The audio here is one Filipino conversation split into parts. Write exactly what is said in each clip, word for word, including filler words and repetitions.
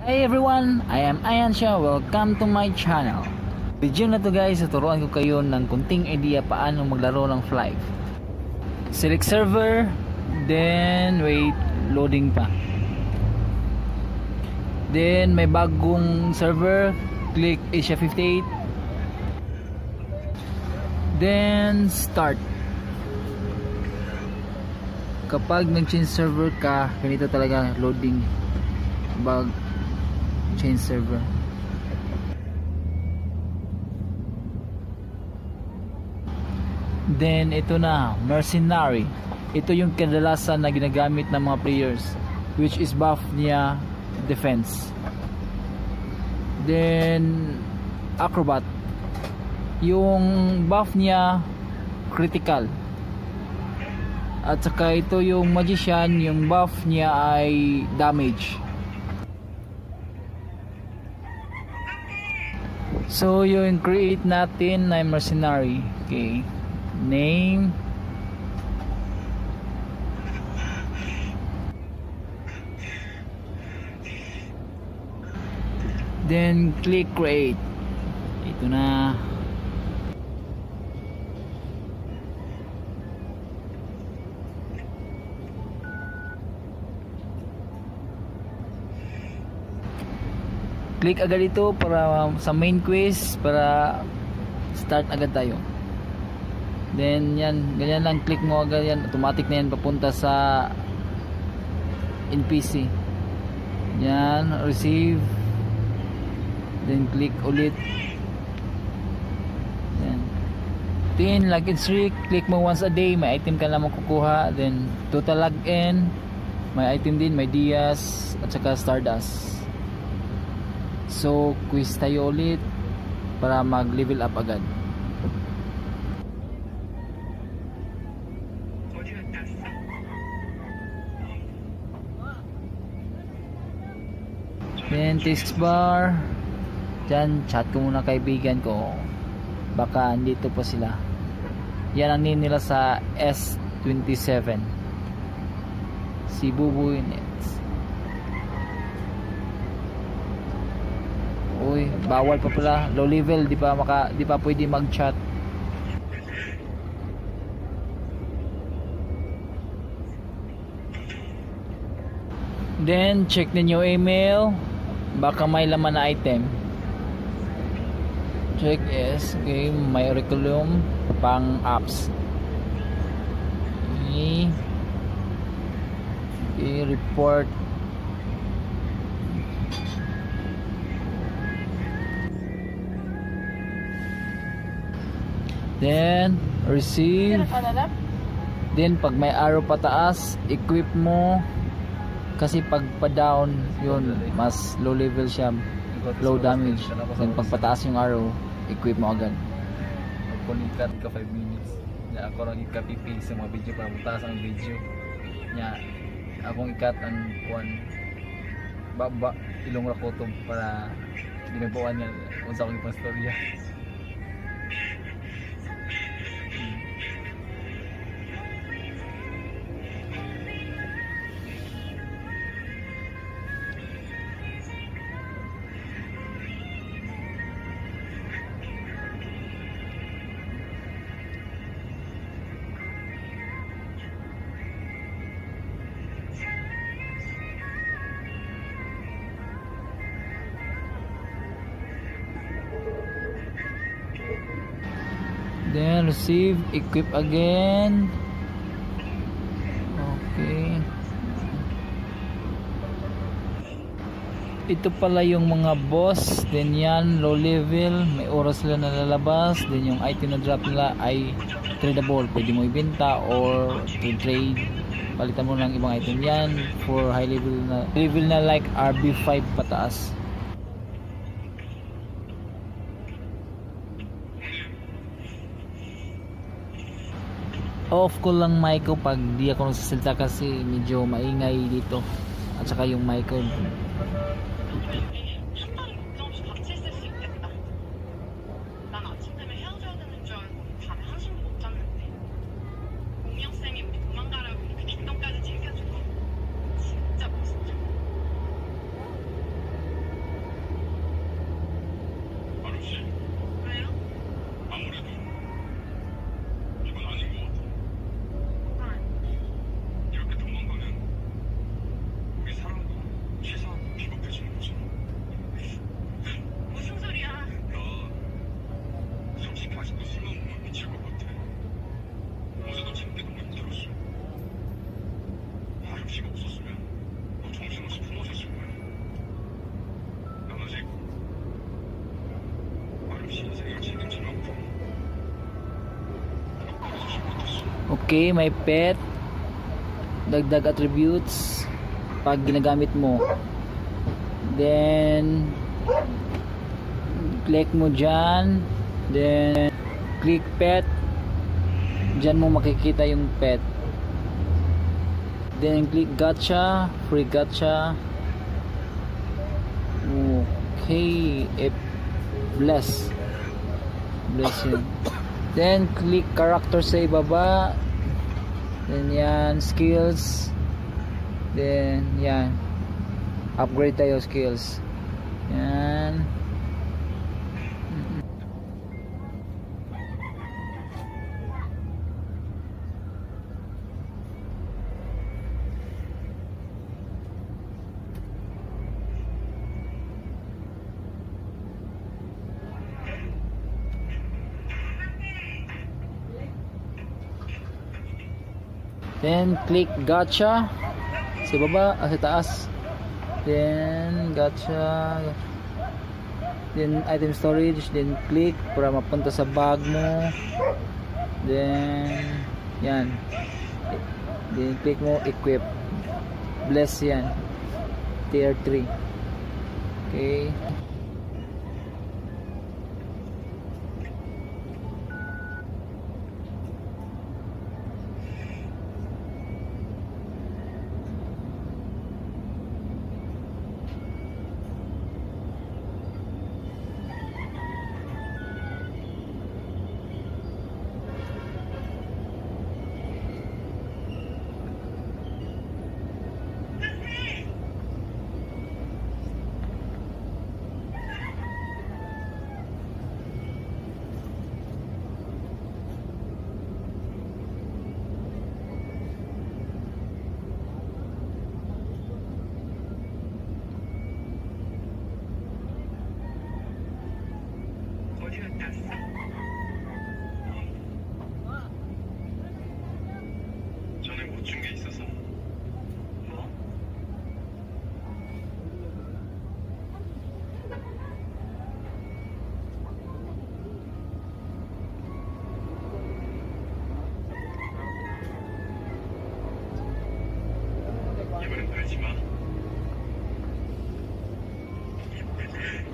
Hey everyone, I am Ayansha. Welcome to my channel. Video na to guys, tuturuan ko kayo ng kunting idea paano maglaro ng Flive. Select server, then wait, loading pa. Then may bagong server, click Asia fifty-eight. Then start. Kapag nag-change server ka, ganito talaga loading bag change server. Then ito na, mercenary. Ito yung kadalasan na ginagamit ng mga players, which is buff niya defense. Then acrobat, yung buff niya critical. At saka ito yung magician, yung buff niya ay damage. So yung create natin na mercenary. Okay, name, then click create. Ito na. Click agad ito para sa main quest, para start agad tayo. Then yan, ganyan lang, click mo agad yan, automatic na yan papunta sa N P C. Yan, receive. Then click ulit. Yan. Then login streak, click mo once a day, may item ka lang makukuha. Then total login, may item din, may Dias at saka Stardust. So quiz tayo ulit para mag level up agad. Then text bar, dyan chat ko muna kaibigan ko, baka andito pa sila. Yan ang name nila sa S twenty-seven, si Bubuy Nets. Uy, bawal pa pala, low level, di pa maka, di pa pwede mag-chat. Then check ninyo email, baka may laman na item. Check is, okay, may curriculum pang apps. Okay, okay, report. Then receive. Then pag may arrow pataas, equip mo, kasi pag pa down yun, mas low level siya, low damage. Then pag pataas yung arrow, equip mo agad. Punikat ka five minutes ya, ako lang ikapipi sa mga video para mataas ang video nya. Akong ikat ang kuan baba ilong rakotom para ginabuan niya unsa akong ipastorya. Then receive, equip again. Okay. Ito pala yung mga boss. Then yan, low level, may oras sila nalalabas. Then yung item na drop nila ay tradable, pwede mo ibenta or to trade, palitan mo ng ibang item. Yan for high level na, level na like R B five pataas. Off ko lang mic ko pag di ako nagsasalita kasi medyo maingay dito, at saka yung mic ko. Okay, may pet, dagdag attributes pag ginagamit mo. Then click mo dyan, then click pet, dyan mo makikita yung pet. Then click gacha, free gacha. Okay, eh, bless bless yun. Then click character sa ibaba, then yan skills, then yan upgrade tayo skills yan. Then click gacha sa baba, ah, sa taas. Then gacha, then item storage, then click para mapunta sa bag mo. Then yan, then click mo equip, bless yan, tier three. Okay, 전에 못 준 게 있어서. 뭐? 이번엔 그러지 마. 왜 그래?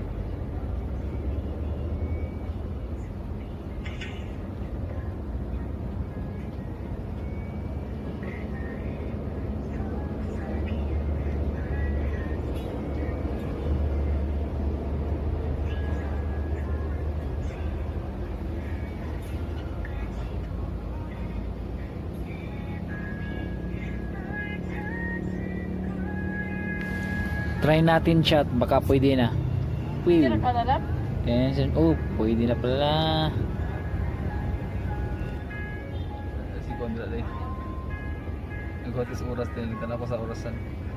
try natin chat, baka pwede na. Hindi Wheel. na palalap? Then, oh, pwede na pala. Si Kondra day. Nagwatis oras din, nagtana ko sa orasan.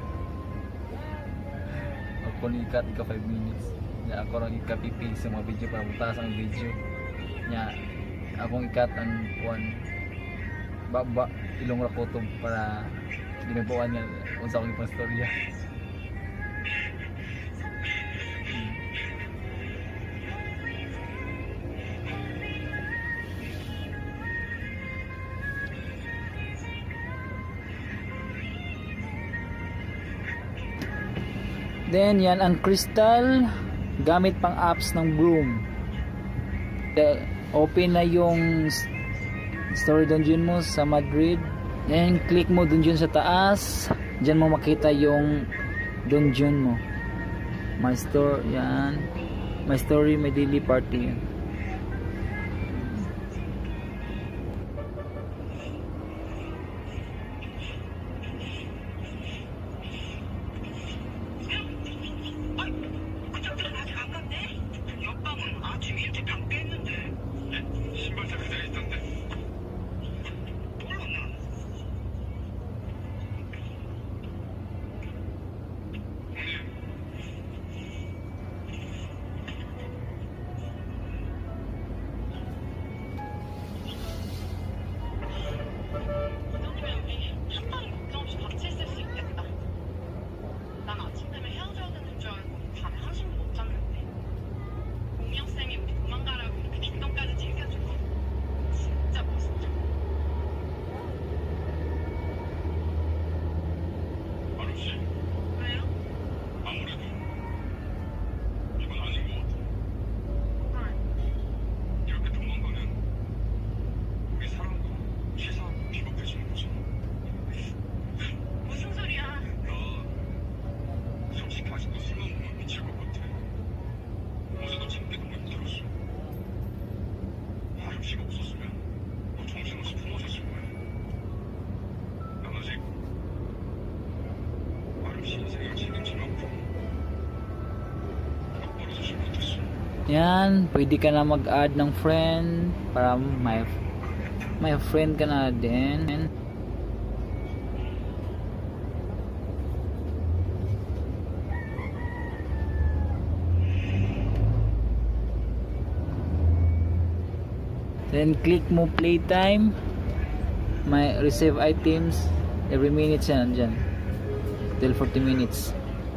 Ako ni ikat ika five minutes. Nya ako lang ika-pipi sa mga video para mutaas ang video. Nya akong ikat ang one baba ilong ra photo para ginagawa niya unsa akong ipastorya. Then yan ang crystal, gamit pang apps ng broom. The, open na yung story dungeon mo sa Madrid. Then click mo dungeon sa taas. Diyan mo makita yung dungeon mo. My store, yan. My story, my daily party. Yan. 신발장 그 자리에 있던데. 몰라 나. 형님. Yan, pwede ka na mag-add ng friend para may may friend ka na din. Then click mo playtime. May receive items every minute yan dyan till forty minutes.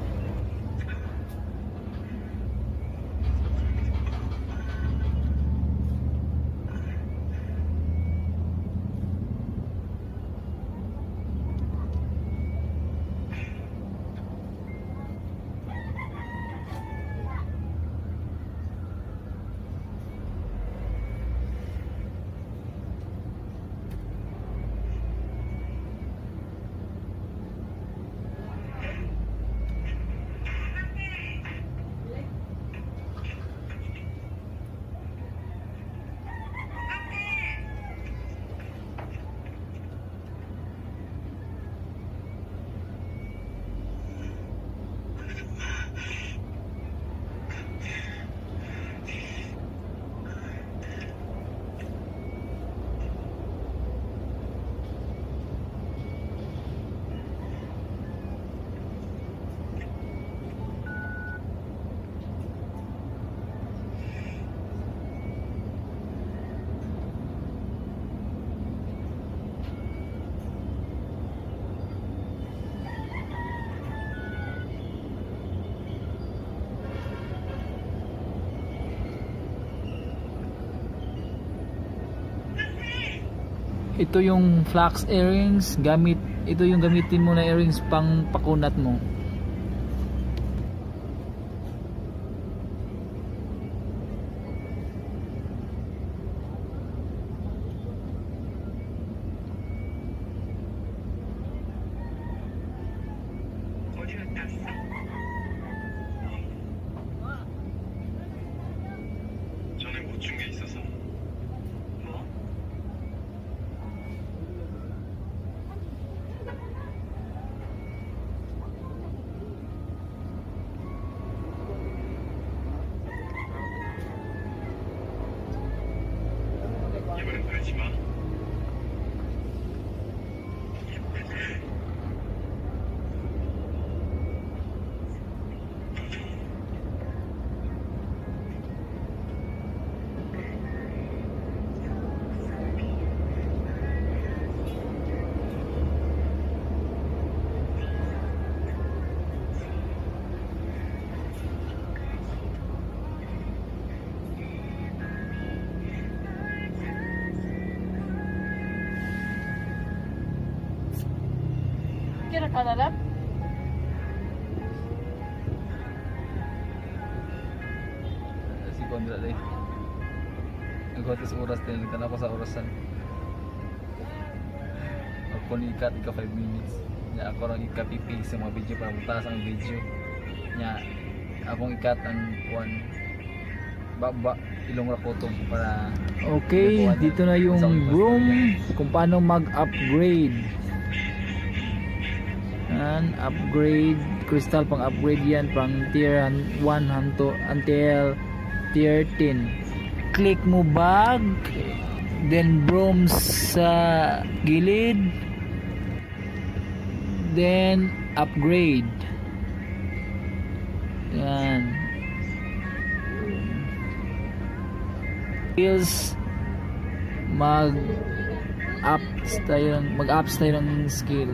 Ito yung flax earrings, gamit ito yung gamitin mo na earrings pang pakunat mo. 전에 못 준 게 있어서. 뭐? 이번엔 그러지 마. Kira ka na lang? Si Kondra day. Naghotis oras din kana ko sa orasan. Ako ni ikat ika five minutes. Nya ako ra ika pipi sa mga video para mutaas ang video. Nya akong ikat ang kuan baba ilong ra potong para Okay, dito na yung room kung paano mag-upgrade. Yan, upgrade, crystal pang upgrade yan pang tier one hanto until tier ten. Click mo bag, then brooms sa gilid, then upgrade. Yan. Skills, mag ups tayo, mag ups tayo ng skill.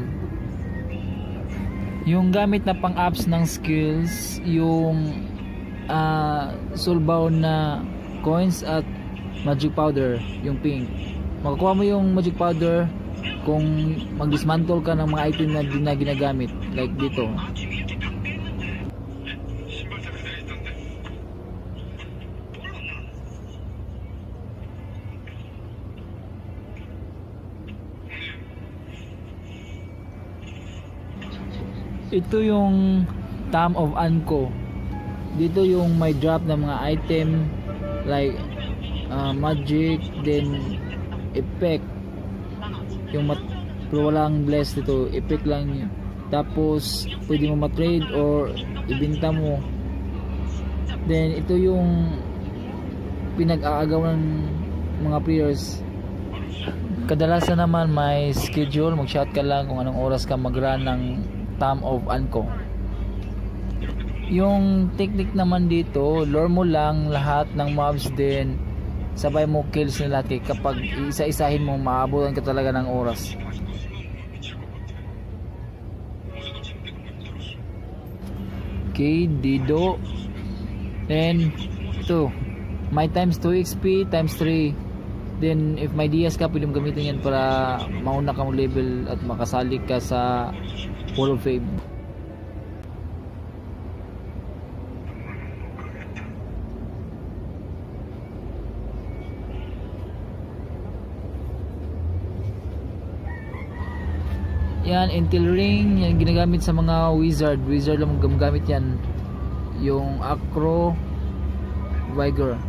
Yung gamit na pang ups ng skills, yung uh, soulbound na coins at magic powder, yung pink. Makukuha mo yung magic powder kung mag-dismantle ka ng mga item na di na ginagamit, like dito. 신발장 그대로 있던데. 몰랐나? Ito yung Tom of Anko. Dito yung may drop ng mga item like uh, magic, then effect. Yung mat pero walang bless dito, effect lang yun. Tapos pwede mo ma-trade or ibenta mo. Then ito yung pinag-aagaw ng mga players. Kadalasan naman may schedule, mag-shot ka lang kung anong oras ka mag-run ng time of Anko. Yung technique naman dito, lure mo lang lahat ng mobs din, sabay mo kills nila kay kapag isa-isahin mo maabutan ka talaga ng oras. Okay, Dido. Then ito, my times two X P times three. Then if may Diaz ka, pwede mo gamitin yan para mauna kang level at makasali ka sa Hall of Fame. Yan, Intel Ring, yan ginagamit sa mga wizard. Wizard lang ginagamit yan. Yung Acro Vigor.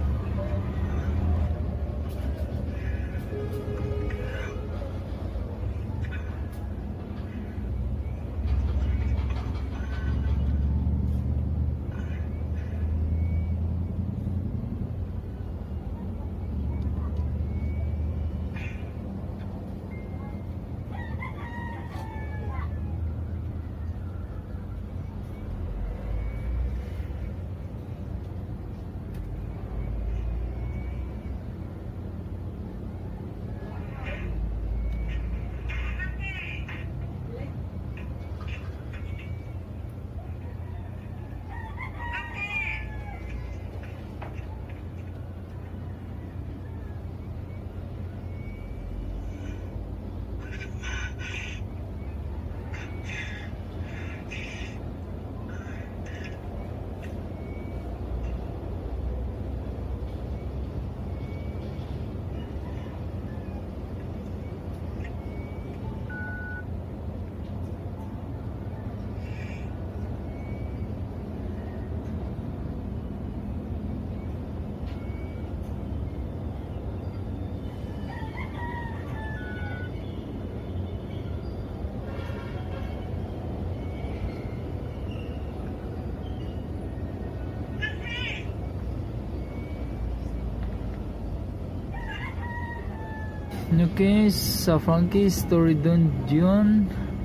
Okay, sa Frankie's Story Dungeon.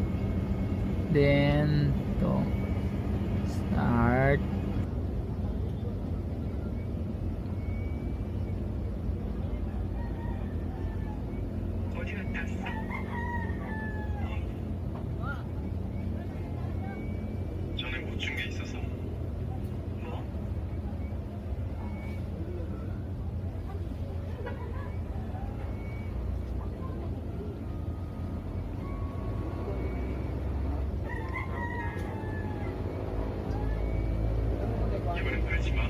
Then to start. 전에 못 준 게 있어서. 뭐? 이번엔 팔지 마.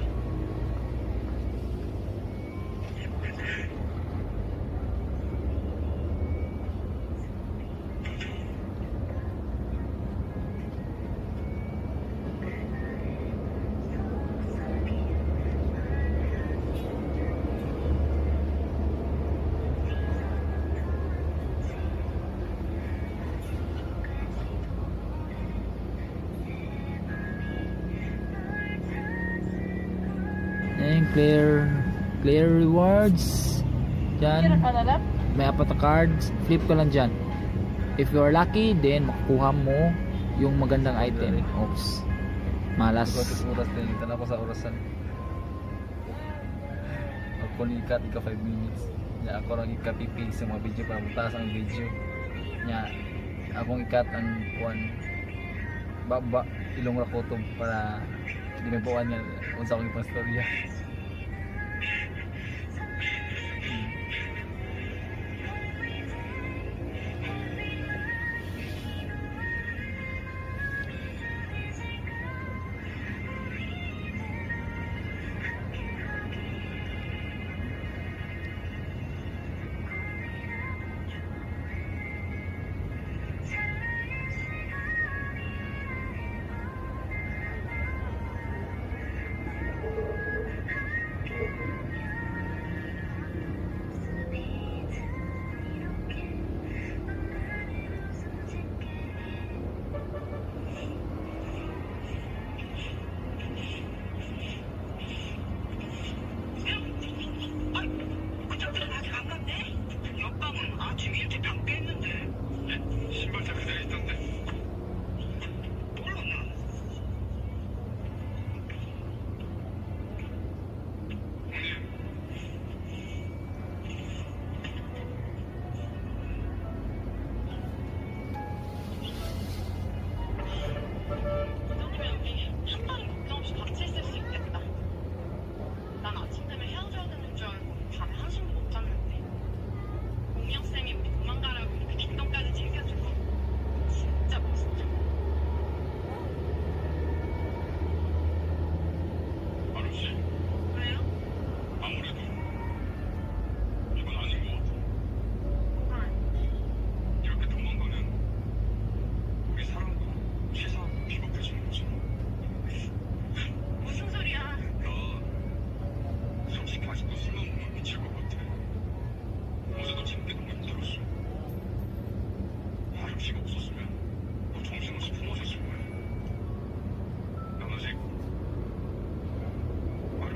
And clear clear rewards. Diyan, may apat na cards. Flip ko lang dyan. If you are lucky, then makukuha mo yung magandang item. Oops, malas. Oras oras din. Tanong ko sa orasan. Ako ni ikat ika five minutes. Nya ako lang ikapipi sa mga video para mutaas ang video. Nya akong ikat ang kuan baba ilong ra ko to para ginagawa niya unsa akong ipastorya.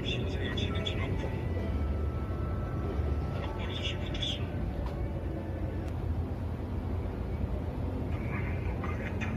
신생을 지는 줄 알고 똑바로 주시 못했어. 엄마는 못 가겠다.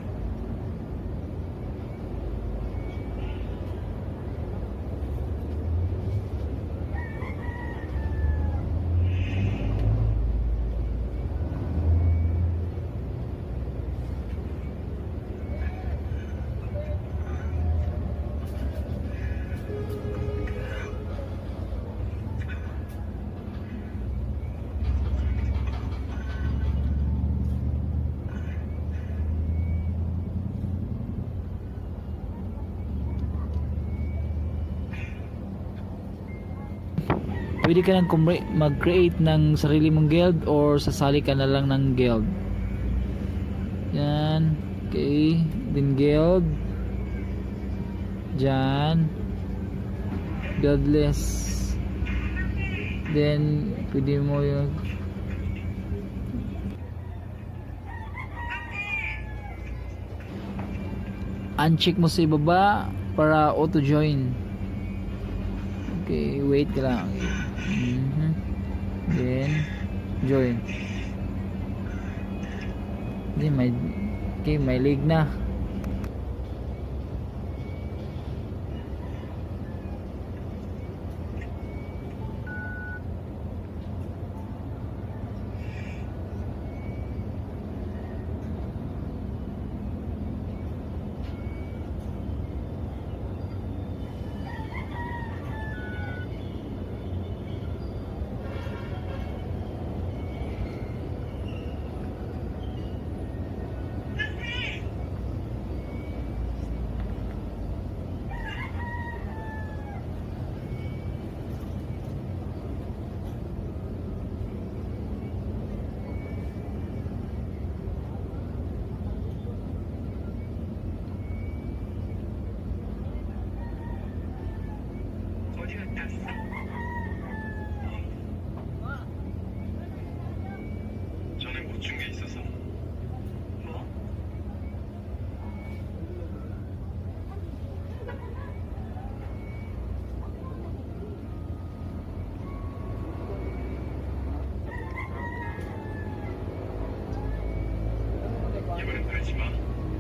Pwede ka nang kumre- mag-create ng sarili mong guild or sasali ka na lang ng guild. Yan. Okay. Then guild. Diyan. Guildless. Then, pwede mo yung uncheck mo sa ibaba para auto-join. Okay, wait ka lang. Mhm. Then, join. Then, may, okay, may leg na. 어디 갔다 왔어? 전에 못 준 게 있어서. 뭐? 이번엔 그러지 마.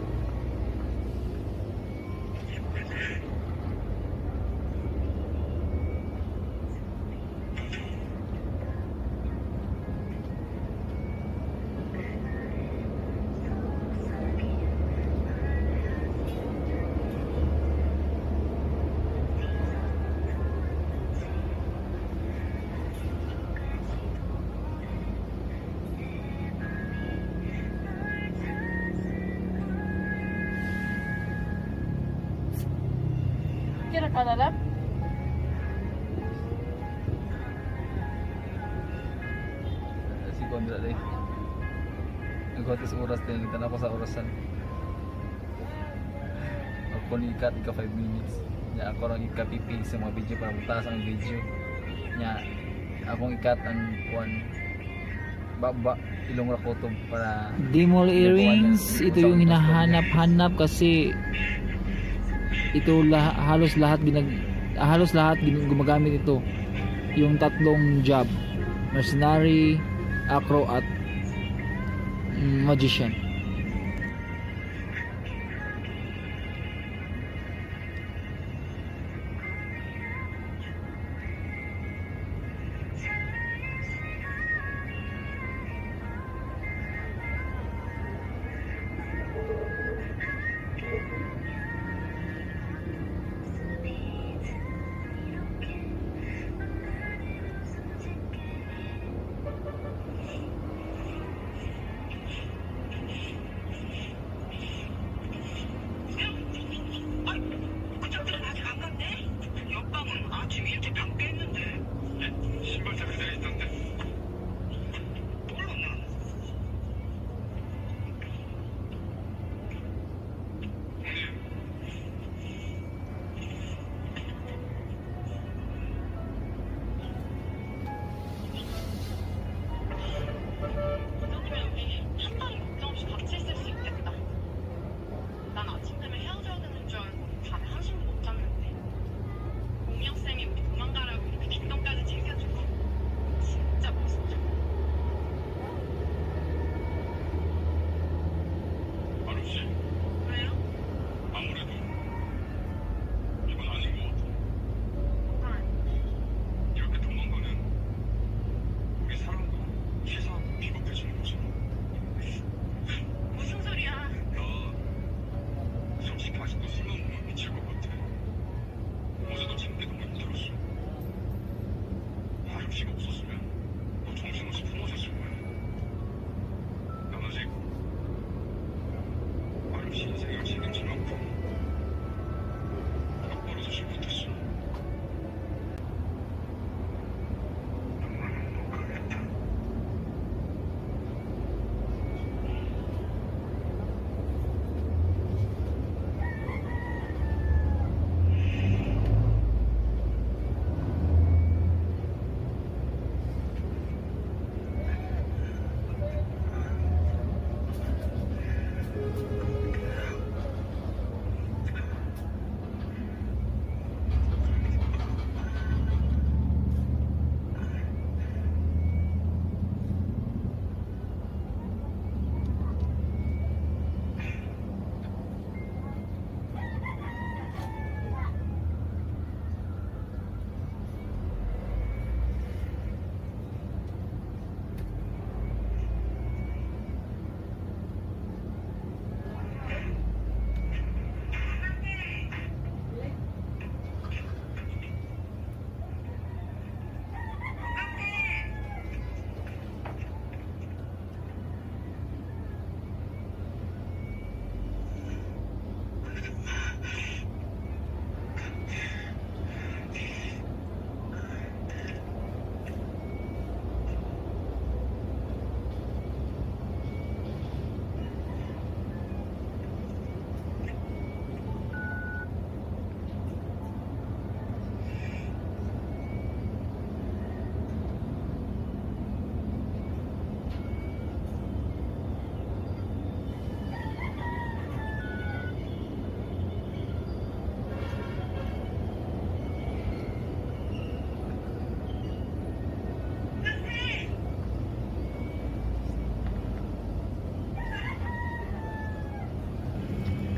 Kira ka na lang? Si Kondra day. Naghotis oras din. Nagtanong ko sa orasan. Ako ni ikat ika five minutes. Nya ako lang ika pipi sa mga video para mutaas ang video. Nya akong ikat ang kuan baba ilong rakotom para Dimol earrings. Ito yung hinahanap-hanap kasi ito lah halos lahat ginag halos lahat gin- gumagamit ito. Yung tatlong job, mercenary, acro at mm, magician.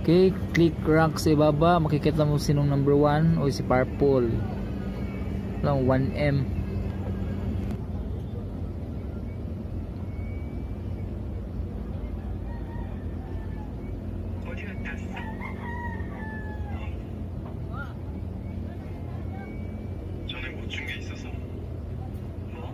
Okay, click rank sa ibaba, makikita mo sinong number one o si Purple. Lang one M. 어디 갔다 왔어? 전에 못 준 게 있어서. 뭐?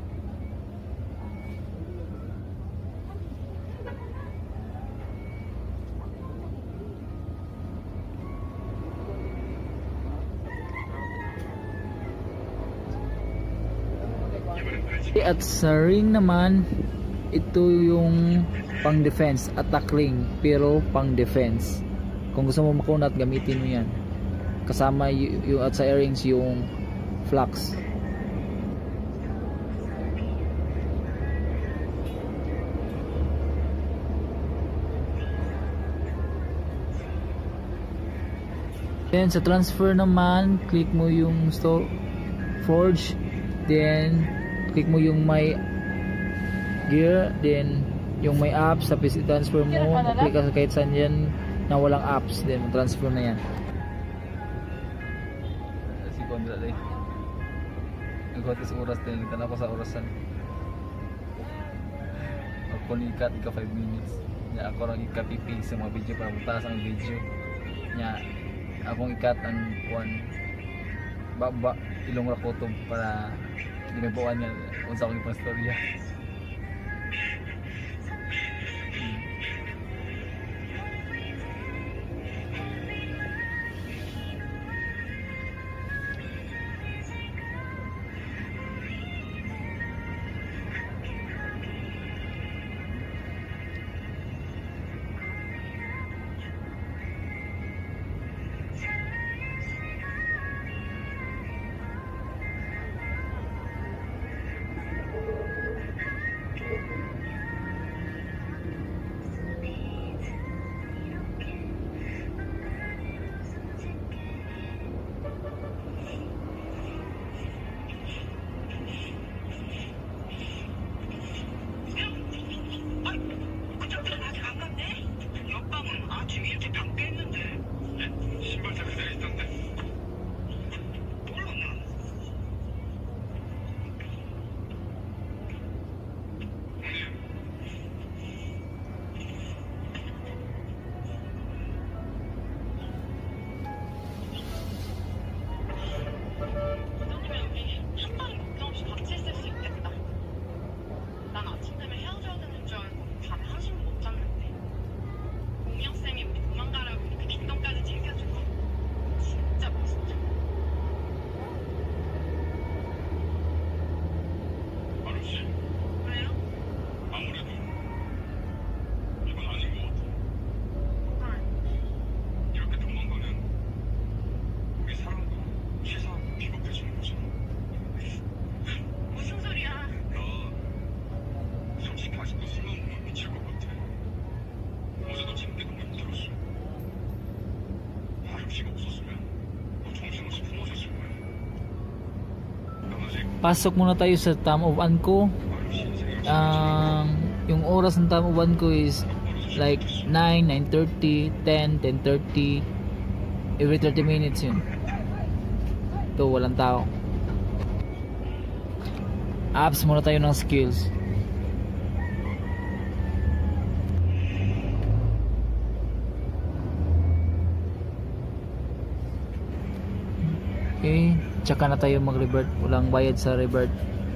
이번엔 알지? At sa ring naman, ito yung pang defense, attack ring, pero pang defense. Kung gusto mo makunat, gamitin mo yan. Kasama y- yung at sa earrings yung flux. Then sa transfer naman, click mo yung store forge, then click mo yung may gear, then yung may apps, tapos i-transfer mo, click ka sa kahit saan yan na walang apps, then transfer na yan. Si Kondra day. Nagwatis oras din, nagtanong ko sa orasan. Ako ni ikat ika five minutes. Nya ako lang ika-pipi sa mga video para mutaas ang video. Nya akong ikat ang kuan baba ilong ra kutob para ginabuan niya unsa akong ipang storya. 그쪽은 아직 안 갔네? 옆방은 아침 일찍 담겨 있는데. 신발장 그대로 있던데. 몰라 나. 부모님이랑 우리 한 번은 걱정 없이 같이 있을 수 있겠다. 난 아침 되면 헤어져야 되는 줄 알고 밤에 한숨 못 잤는데 공영쌤이 우리 도망가라고 이렇게 뒷돈까지 챙겨주고 진짜 멋있죠. 아루씨 왜요? 아무래도 이건 아닌 것 같아. 왜? 이렇게 도망가면 우리 사랑도 치사하고 비겁해지는 거잖아. 무슨 소리야? 나 솔직히 아직도 생각보면 미칠 것 같아. 어제도 재밌게 너무 힘들었어. 아름씨가 없었으면 너 정신없이 품어졌을 거야. 난 아직 Pasok muna tayo sa time of one ko. 아름씨 인생을 Ang yung oras ng time of one ko is like nine, nine thirty, ten, ten thirty. Every thirty minutes yun. Ito, walang tao. Apps muna tayo ng skills. Okay, tsaka na tayo mag-revert. Walang bayad sa revert.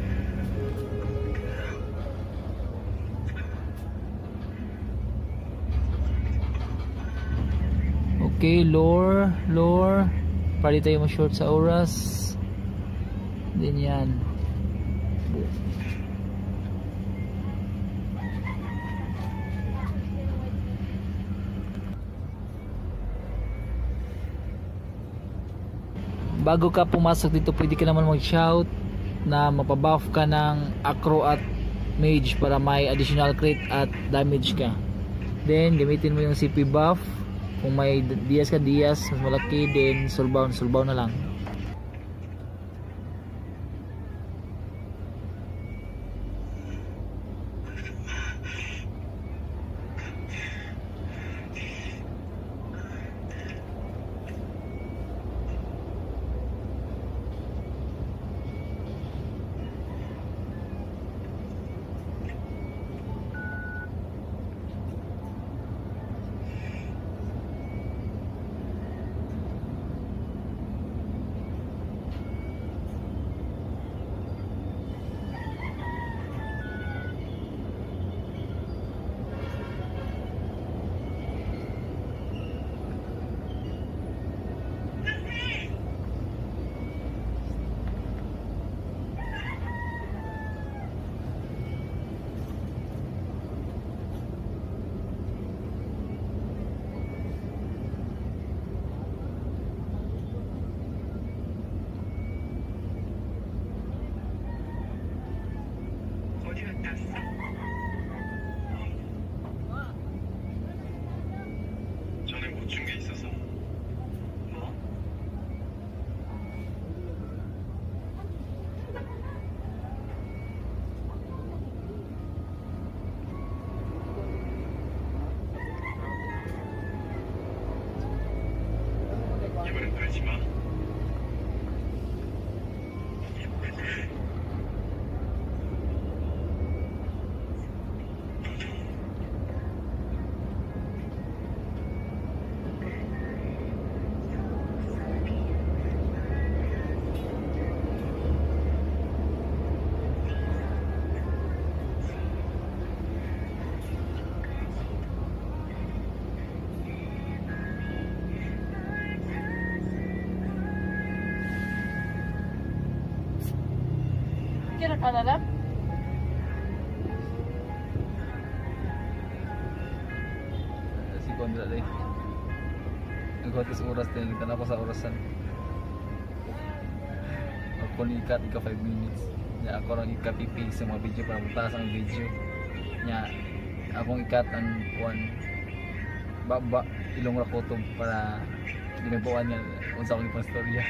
Okay, lore, lore. Pwede tayo ma-short sa oras. Din yan. Bago ka pumasok dito, pwede ka naman mag-shout na mapabuff ka ng acro at mage para may additional crit at damage ka. Then gamitin mo yung C P buff. Kung may Diaz ka, Diaz mas malaki. Then soulbound, soulbound na lang. 갔다 왔어? 전에 못 준 게 있어서. 뭐? 이번엔 팔지 마. Kira ka na lang? Si Kondra deh. Naghotis oras din, kita na ako sa orasan. Ako ni ikat ika five minutes. Nya ako lang ika-pipi sa mga video para mataas ang video. Nya akong ikat ang kuan baba ilong ra kutob para ginabuan niya unsa akong ipang storya.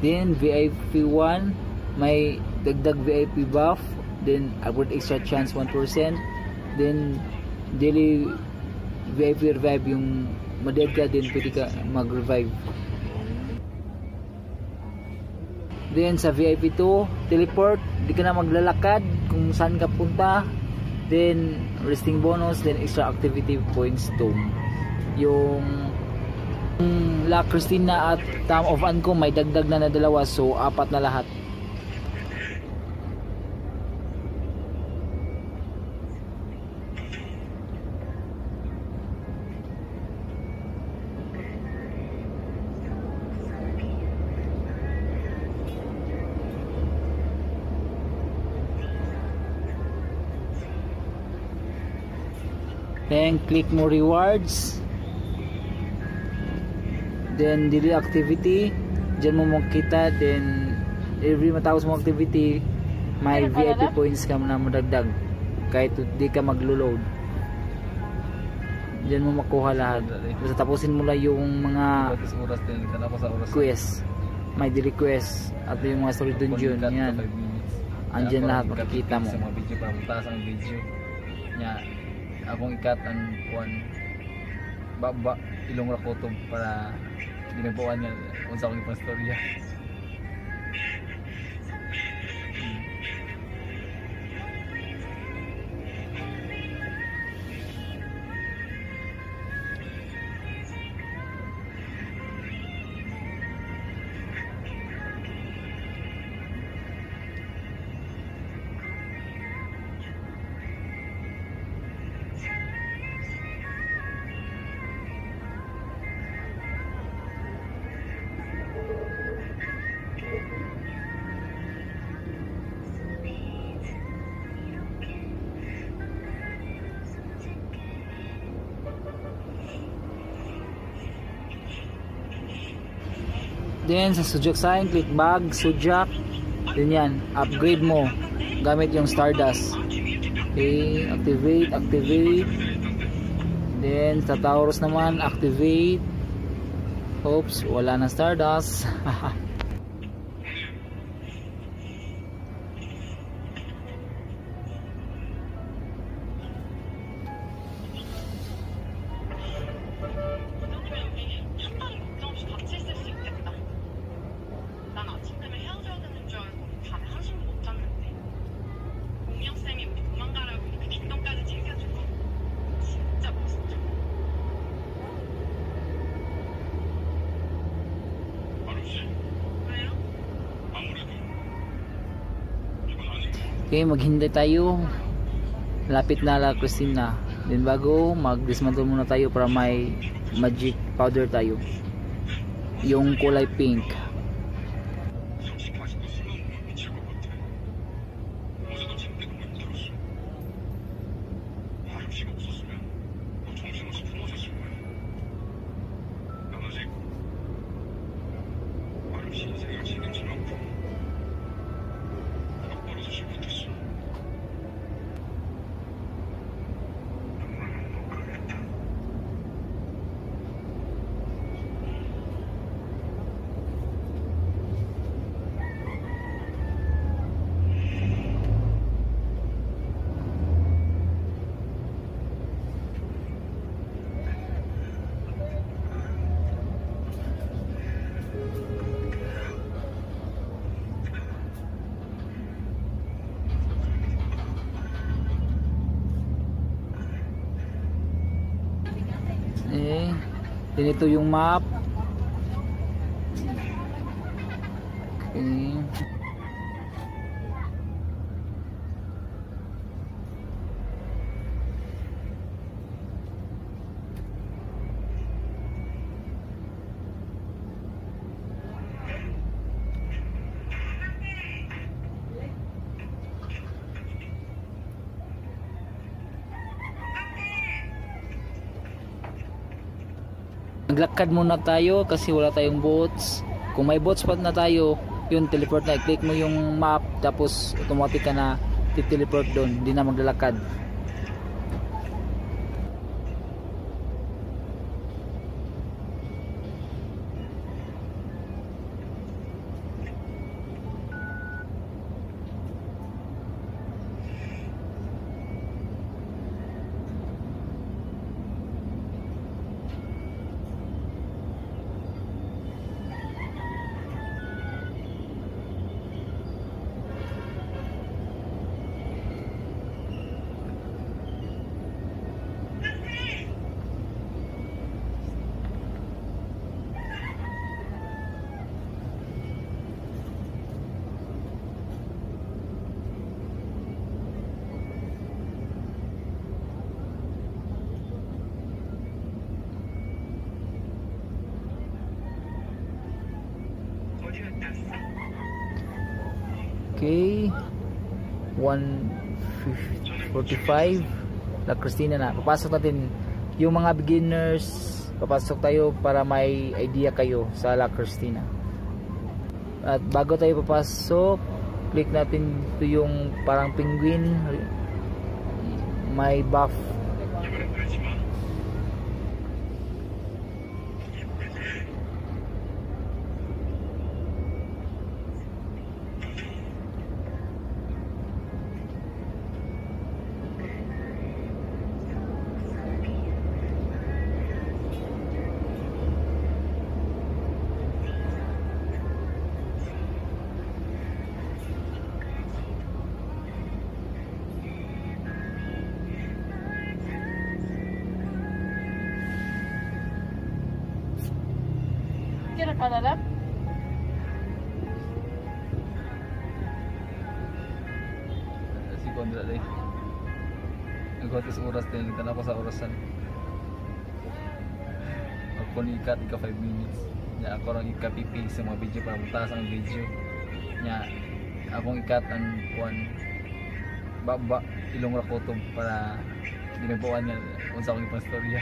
Then V I P one, may dagdag V I P buff. Then upward extra chance one percent. Then daily V I P revive, yung ma-dead ka din pwede ka mag-revive. Then sa V I P two, teleport, di ka na maglalakad kung saan ka punta. Then resting bonus, then extra activity points tome. Yung yung La Cristina at Town of Ancom may dagdag na na dalawa, so apat na lahat. Then click mo rewards. Then daily activity, dyan mo makita. Then every matapos mo activity, may V I P points ka na madagdag kahit di ka maglo-load. Dyan mo makuha lahat. Basta tapusin mo lang yung mga oras din kana ko sa oras. quest, may daily quest at yung mga story dungeon. Yan, andyan lahat makikita mo. Sa mga video para mataas ang video nya akong ikat ang kuan baba ilong ra ko to para ginabuan nga unsa akong ipang storya. Then sa Sujak sign, click bag, Sujak. Then yan, upgrade mo gamit yung Stardust. Okay, activate, activate. Then sa Taurus naman, activate. Oops, wala na Stardust. 그러면 우리 한 달에 걱정 없이 같이 있을 수 있겠다. 난 아침 되면 헤어져야 되는 줄 알고 밤에 한숨도 못 잤는데 공명쌤이 우리 도망가라고 이렇게 뒷돈까지 챙겨주고 진짜 멋있죠. 마루씨, 왜요? 아무래도 이건 아닌 것 같아. Okay, maghintay tayo. Lapit na La Cristina. Then bago, mag-dismantle muna tayo para may magic powder tayo. Yung kulay pink. 솔직히 아직도 수면 못 미칠 것 같아. 어제도 잠들고 힘들었어. 마루씨가 없었으면 너 정신없이 부러졌을 거야. 난 아직 마루씨 인생을 책임질 만큼 막 벌어지지 못했어. 정말 못 가겠다. Eh, then ito yung map. Okay. Maglakad muna tayo kasi wala tayong boats. Kung may boats pa na tayo, yun, teleport na. I-click mo yung map, tapos automatic ka na ti-teleport doon. Hindi na maglalakad. one forty-five. La Cristina na. Papasok natin yung mga beginners. Papasok tayo para may idea kayo sa La Cristina. At bago tayo papasok, click natin ito yung parang penguin, may buff. 이번엔 그러지 마. 이번엔 왜? ¿Quieres parar? Si Kondra day. Nagwatis oras din. Kita na ako sa orasan. Ako ni ikat ika five minutes. Nya ako lang ika-pipi sa mga video para mutaas ang video. Nya akong ikat ang kuan. Baba ilong ra kutob para ginagawan nga unsa akong ipastorya.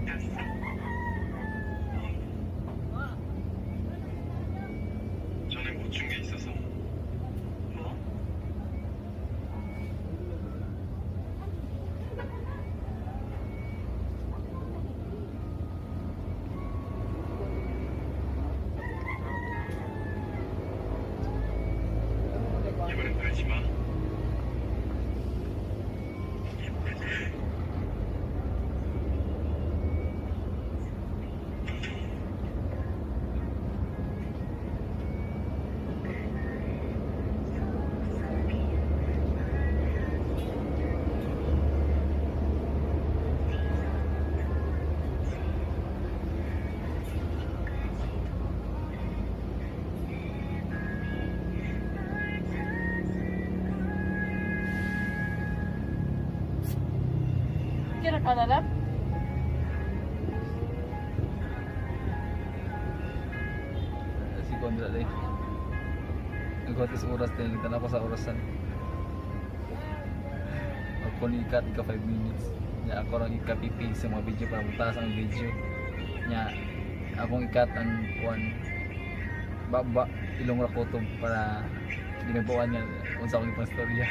바뀌었어? 전에 못 준 게 있어서. 뭐? 이번엔 팔지 마. Kira ka na lang? Si Kondra day. Nagwatis oras din, nagtanap ko sa orasan. Ako ni ikat ika five minutes. Nya ako lang ika-pipi sa mga video para mataas ang video. Nya akong ikat ang kuan baba ilong ra ko to para di may buwan niya unsa akong ipang storya.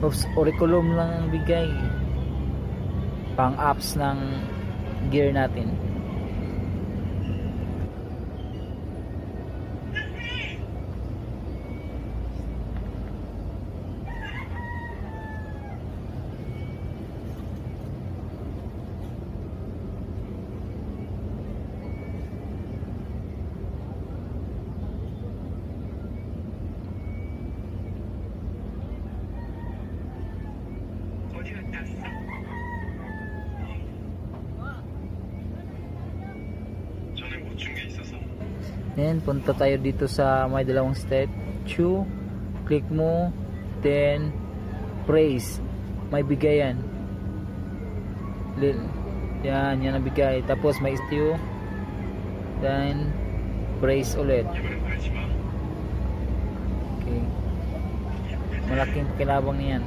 Oops, auriculum lang ang bigay. Pang apps ng gear natin. 어디 갔다 왔어? 전에 못 준 게 있어서. Then punta tayo dito sa may dalawang statue. Click mo, then praise. May bigay yan. Lil- Yan, yan ang bigay. Tapos may statue. Then praise ulit. 이번엔 말지 마. Okay. Malaking pakinabang niyan.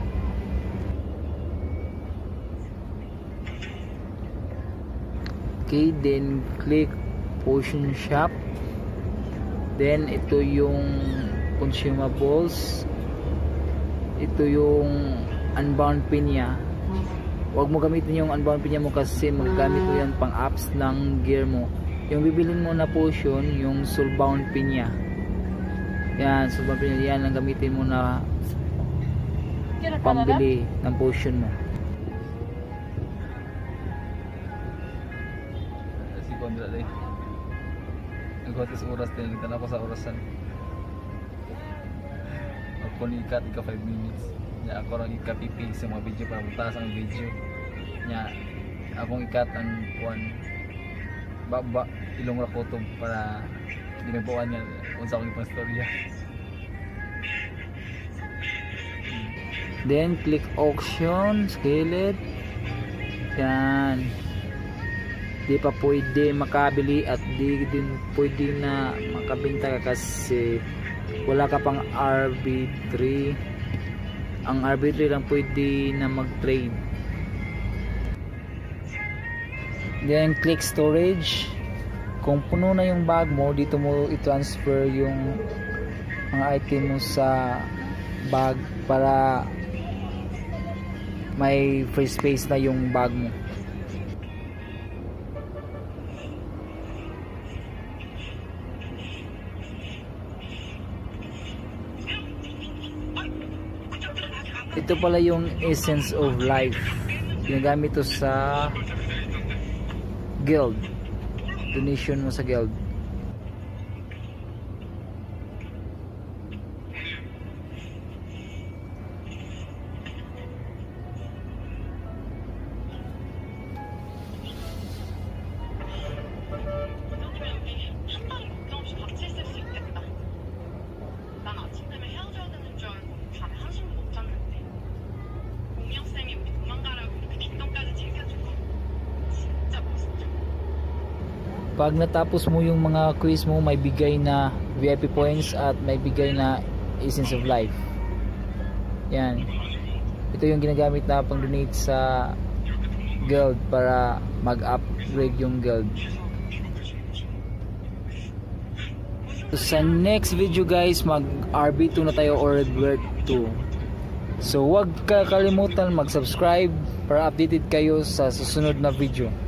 Okay, then click potion shop. Then ito yung consumables. Ito yung unbound pin niya. Huwag mo gamitin yung unbound pin niya mo kasi magagamit mo yan pang apps ng gear mo. Yung bibilin mo na potion, yung soulbound pin niya. Yan, soulbound pin niya, yan ang gamitin mo na pambili ng potion mo. Si Kondra day. Nagwatis oras din, nagtala ko sa orasan. Ako ni ikat ika five minutes. Nya ako lang ika-pipi sa mga video para mutaas ang video. Nya akong ikat ang one baba ilong ra kutob para ginagawa niya unsa akong ipang storya. Then click auction, scale it. Yan. Di pa pwede makabili at di din pwede na makabenta ka kasi wala ka pang R B three. Ang R B three lang pwede na mag-trade. Then click storage. Kung puno na yung bag mo, dito mo i-transfer yung mga item mo sa bag para may free space na yung bag mo. Ito pala yung essence of life. Ginagamit to sa guild. Donation mo sa guild. 한 달에 걱정 없이 같이 있을 수 있겠다. 난 아침 되면 헤어져야 되는 줄 알고 밤에 한숨도 못 잤는데 공영쌤이 우리 도망가라고 이렇게 뒷돈까지 챙겨주고 진짜 멋있죠. Pag natapos mo yung mga quiz mo, may bigay na V I P points at may bigay na essence of life. Yan. Ito yung ginagamit na pang donate sa guild para mag-upgrade yung guild. Sa next video guys, mag R B two na tayo or Red Bird two. So wag ka kalimutan mag-subscribe para updated kayo sa susunod na video.